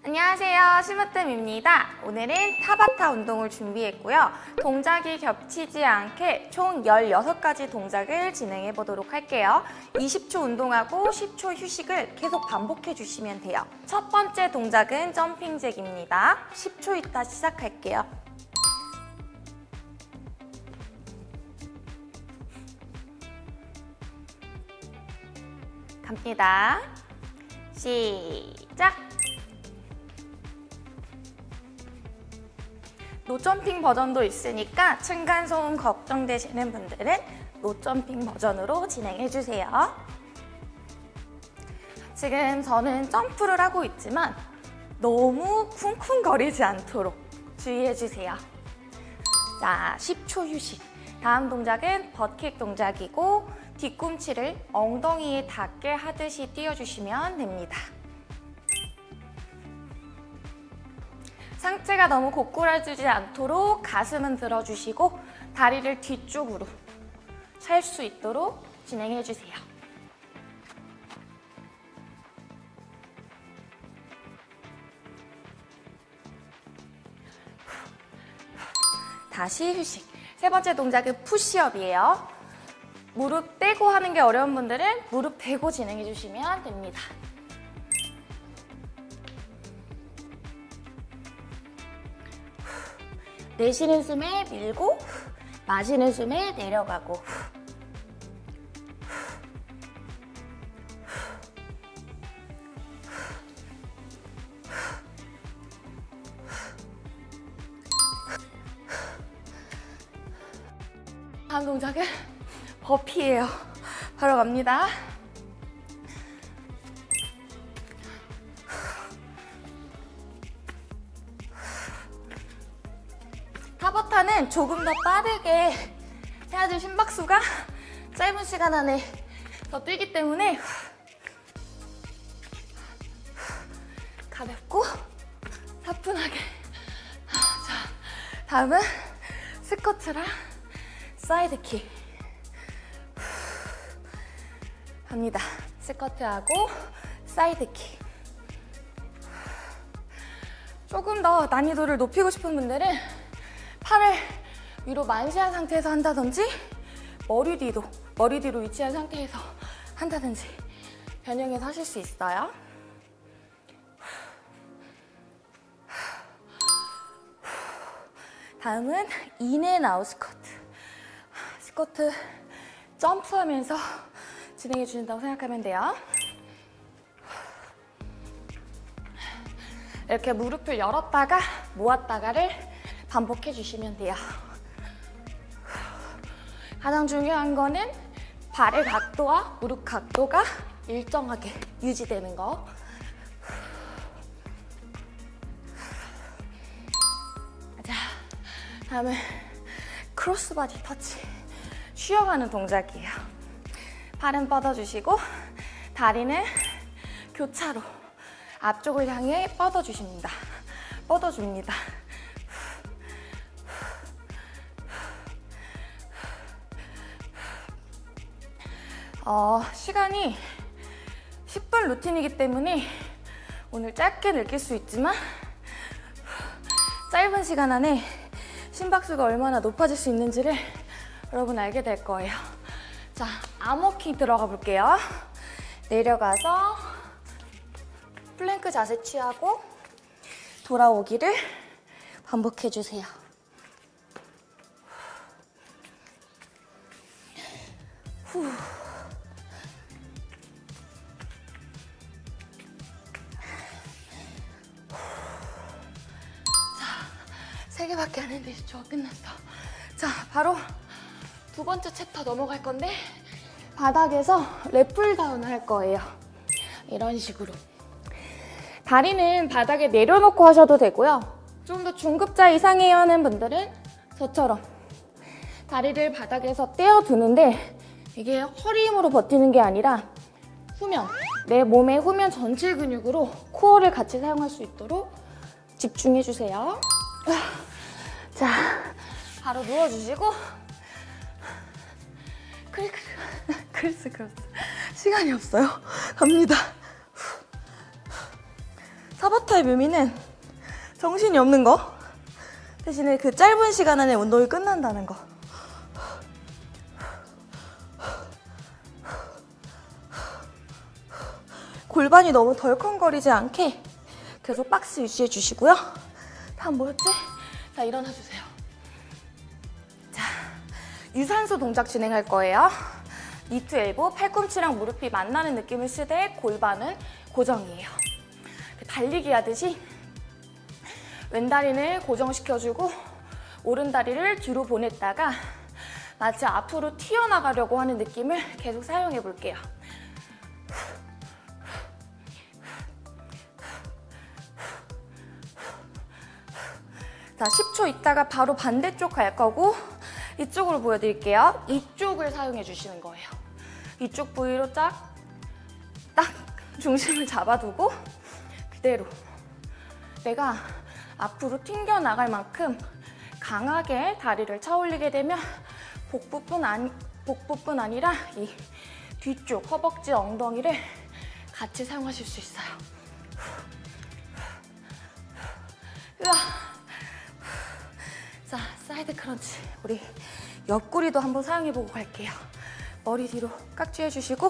안녕하세요, 심으뜸입니다. 오늘은 타바타 운동을 준비했고요. 동작이 겹치지 않게 총 16가지 동작을 진행해 보도록 할게요. 20초 운동하고 10초 휴식을 계속 반복해 주시면 돼요. 첫 번째 동작은 점핑잭입니다. 10초 있다 시작할게요. 갑니다. 시작! 노점핑 버전도 있으니까 층간소음 걱정되시는 분들은 노점핑 버전으로 진행해주세요. 지금 저는 점프를 하고 있지만 너무 쿵쿵거리지 않도록 주의해주세요. 자, 10초 휴식. 다음 동작은 버킥 동작이고 뒤꿈치를 엉덩이에 닿게 하듯이 띄워주시면 됩니다. 상체가 너무 고꾸라지지 않도록 가슴은 들어주시고 다리를 뒤쪽으로 찰 수 있도록 진행해주세요. 다시 휴식. 세 번째 동작은 푸시업이에요. 무릎 떼고 하는 게 어려운 분들은 무릎 대고 진행해주시면 됩니다. 내쉬는 숨에 밀고 마시는 숨에 내려가고 다음 동작은 버피예요. 바로 갑니다. 타바타는 조금 더 빠르게 해야지 심박수가 짧은 시간 안에 더 뛰기 때문에 가볍고 사뿐하게. 자, 다음은 스쿼트랑 사이드킥 합니다. 스쿼트하고 사이드킥. 조금 더 난이도를 높이고 싶은 분들은 팔을 위로 만시한 상태에서 한다든지 머리 뒤로 위치한 상태에서 한다든지 변형해서 하실 수 있어요. 다음은 인앤아웃 스쿼트. 스쿼트 점프하면서 진행해 주신다고 생각하면 돼요. 이렇게 무릎을 열었다가 모았다가를 반복해 주시면 돼요. 가장 중요한 거는 발의 각도와 무릎 각도가 일정하게 유지되는 거. 자, 다음은 크로스바디 터치. 쉬어가는 동작이에요. 팔은 뻗어주시고 다리는 교차로 앞쪽을 향해 뻗어주십니다. 뻗어줍니다. 시간이 10분 루틴이기 때문에 오늘 짧게 느낄 수 있지만 짧은 시간 안에 심박수가 얼마나 높아질 수 있는지를 여러분 알게 될 거예요. 자, 암호킹 들어가 볼게요. 내려가서 플랭크 자세 취하고 돌아오기를 반복해 주세요. 후. 자, 3개밖에 안 했는데 10초가 끝났어. 자, 바로 두 번째 챕터 넘어갈 건데 바닥에서 랩풀다운을 할 거예요. 이런 식으로. 다리는 바닥에 내려놓고 하셔도 되고요. 좀 더 중급자 이상이에요 하는 분들은 저처럼 다리를 바닥에서 떼어두는데 이게 허리 힘으로 버티는 게 아니라 후면, 내 몸의 후면 전체 근육으로 코어를 같이 사용할 수 있도록 집중해주세요. 자, 바로 누워주시고 크리스. 시간이 없어요. 갑니다. 타바타의 묘미는 정신이 없는 거, 대신에 그 짧은 시간 안에 운동이 끝난다는 거. 골반이 너무 덜컹거리지 않게 계속 박스 유지해 주시고요. 다음 뭐였지? 자, 일어나 주세요. 자, 유산소 동작 진행할 거예요. 니트 엘보, 팔꿈치랑 무릎이 만나는 느낌을 쓰되 골반은 고정이에요. 달리기 하듯이 왼다리를 고정시켜주고 오른다리를 뒤로 보냈다가 마치 앞으로 튀어나가려고 하는 느낌을 계속 사용해 볼게요. 자, 10초 있다가 바로 반대쪽 갈 거고 이쪽으로 보여드릴게요. 이쪽을 사용해 주시는 거예요. 이쪽 부위로 딱 중심을 잡아두고 그대로 내가 앞으로 튕겨나갈 만큼 강하게 다리를 차 올리게 되면 복부뿐 아니라 이 뒤쪽 허벅지, 엉덩이를 같이 사용하실 수 있어요. 자, 사이드 크런치. 우리 옆구리도 한번 사용해보고 갈게요. 머리 뒤로 깍지 해주시고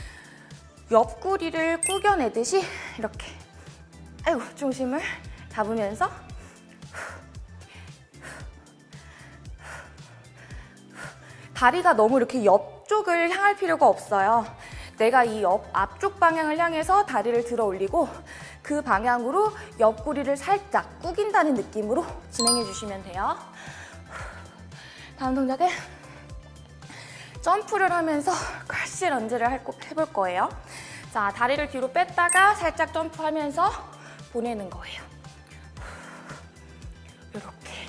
옆구리를 구겨내듯이 이렇게 중심을 잡으면서 다리가 너무 이렇게 옆쪽을 향할 필요가 없어요. 내가 이 앞쪽 방향을 향해서 다리를 들어 올리고 그 방향으로 옆구리를 살짝 구긴다는 느낌으로 진행해 주시면 돼요. 다음 동작은 점프를 하면서 크러쉬 런지를 해볼 거예요. 자, 다리를 뒤로 뺐다가 살짝 점프하면서 보내는 거예요. 이렇게.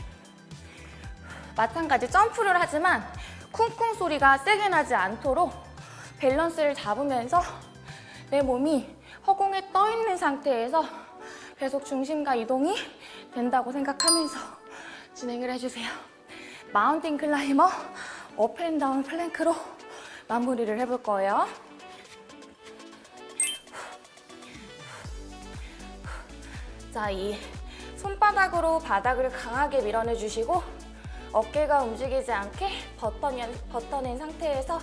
마찬가지 점프를 하지만 쿵쿵 소리가 세게 나지 않도록 밸런스를 잡으면서 내 몸이 허공에 떠 있는 상태에서 계속 중심과 이동이 된다고 생각하면서 진행을 해주세요. 마운틴 클라이머 업앤다운 플랭크로 마무리를 해볼 거예요. 자, 이 손바닥으로 바닥을 강하게 밀어내주시고 어깨가 움직이지 않게 버텨낸 상태에서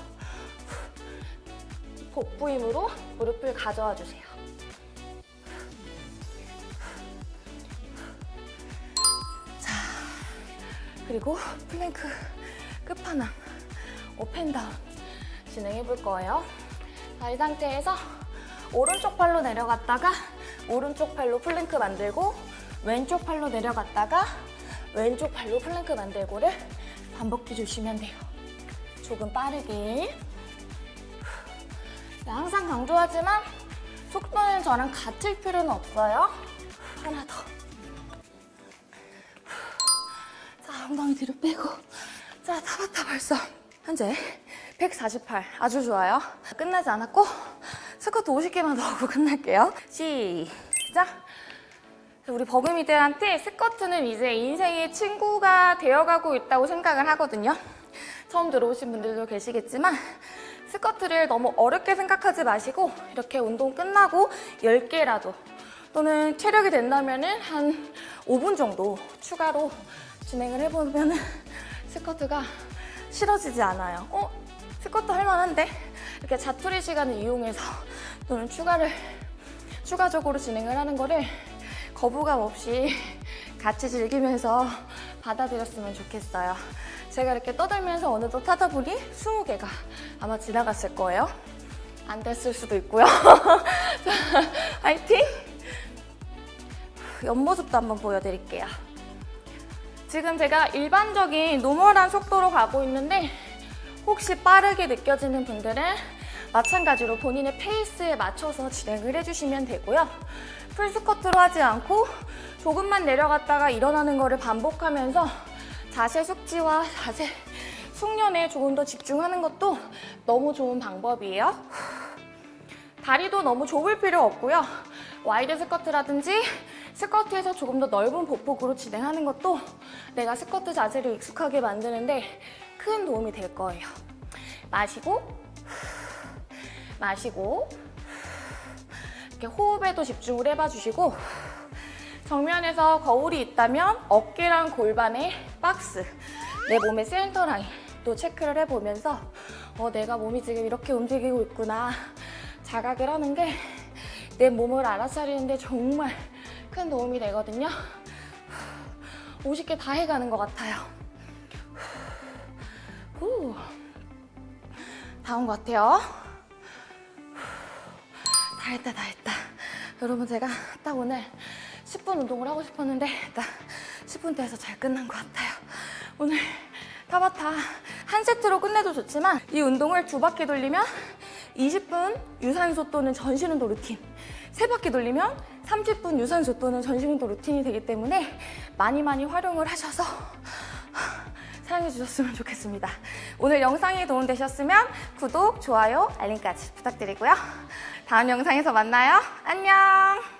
복부 힘으로 무릎을 가져와 주세요. 자, 그리고 플랭크 끝판왕 업앤다운 진행해 볼 거예요. 자, 이 상태에서 오른쪽 팔로 내려갔다가 오른쪽 팔로 플랭크 만들고 왼쪽 팔로 내려갔다가 왼쪽 팔로 플랭크 만들고를 반복해 주시면 돼요. 조금 빠르게. 항상 강조하지만 속도는 저랑 같을 필요는 없어요. 하나 더. 자, 엉덩이 뒤로 빼고. 자, 타바타 벌써 현재 148. 아주 좋아요. 끝나지 않았고 스쿼트 50개만 더 하고 끝날게요. 시작! 우리 버금이들한테 스쿼트는 이제 인생의 친구가 되어가고 있다고 생각을 하거든요. 처음 들어오신 분들도 계시겠지만 스쿼트를 너무 어렵게 생각하지 마시고 이렇게 운동 끝나고 10개라도 또는 체력이 된다면 한 5분 정도 추가로 진행을 해보면 스쿼트가 싫어지지 않아요. 스쿼트 할만한데? 이렇게 자투리 시간을 이용해서 또는 추가적으로 진행을 하는 거를 거부감 없이 같이 즐기면서 받아들였으면 좋겠어요. 제가 이렇게 떠들면서 어느덧 하다 보니 20개가 아마 지나갔을 거예요. 안 됐을 수도 있고요. 자, 화이팅! 옆모습도 한번 보여드릴게요. 지금 제가 일반적인 노멀한 속도로 가고 있는데 혹시 빠르게 느껴지는 분들은 마찬가지로 본인의 페이스에 맞춰서 진행을 해주시면 되고요. 풀스쿼트로 하지 않고 조금만 내려갔다가 일어나는 거를 반복하면서 자세 숙지와 자세 숙련에 조금 더 집중하는 것도 너무 좋은 방법이에요. 다리도 너무 좁을 필요 없고요. 와이드 스쿼트라든지 스쿼트에서 조금 더 넓은 보폭으로 진행하는 것도 내가 스쿼트 자세를 익숙하게 만드는데 큰 도움이 될 거예요. 마시고 마시고 이렇게 호흡에도 집중을 해봐 주시고 정면에서 거울이 있다면 어깨랑 골반의 박스, 내 몸의 센터 라인도 체크를 해보면서 내가 몸이 지금 이렇게 움직이고 있구나 자각을 하는 게 내 몸을 알아차리는데 정말 큰 도움이 되거든요. 50개 다 해가는 것 같아요. 다 온 것 같아요. 다 했다. 여러분, 제가 딱 오늘 10분 운동을 하고 싶었는데 딱 10분대에서 잘 끝난 것 같아요. 오늘 타바타 한 세트로 끝내도 좋지만 이 운동을 2바퀴 돌리면 20분 유산소 또는 전신운동 루틴, 3바퀴 돌리면 30분 유산소 또는 전신운동 루틴이 되기 때문에 많이 활용을 하셔서 사랑해 주셨으면 좋겠습니다. 오늘 영상이 도움되셨으면 구독, 좋아요, 알림까지 부탁드리고요. 다음 영상에서 만나요. 안녕!